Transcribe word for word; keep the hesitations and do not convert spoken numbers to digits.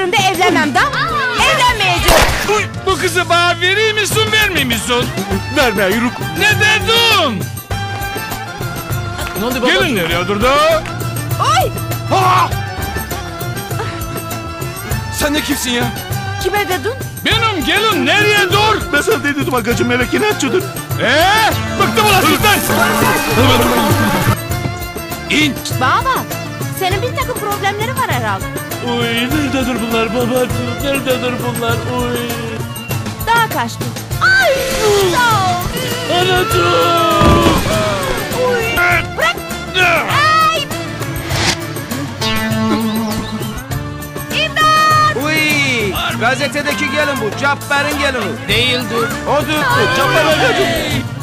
yerinde evlenmem da. Evlenmeyeceğim. Uy, bu kızı bana verir misin, vermiyor musun? Verme yürük. Ne dedin? Ne oldu baba? Gelin nereye durdu? Oy! Ha! Sen ne kimsin ya? Kime dedin? Benim gelin nereye dur? Ben sana dedim agacım melek inatçıdır. Eee? Bıktım ulan sizden. İn. Bana bak. Senin bir takım problemleri var herhalde. Uy nerededir bunlar babacığım? Nerededir bunlar? Uy. Daha kaçtın. Ay! Sağ ol. Anacığım. Uy! Bırak! Ay! İmdat! Uy! Gazetedeki gelin bu. Cabbar'ın gelini. Değildir. Odur bu. Cabbar agacım.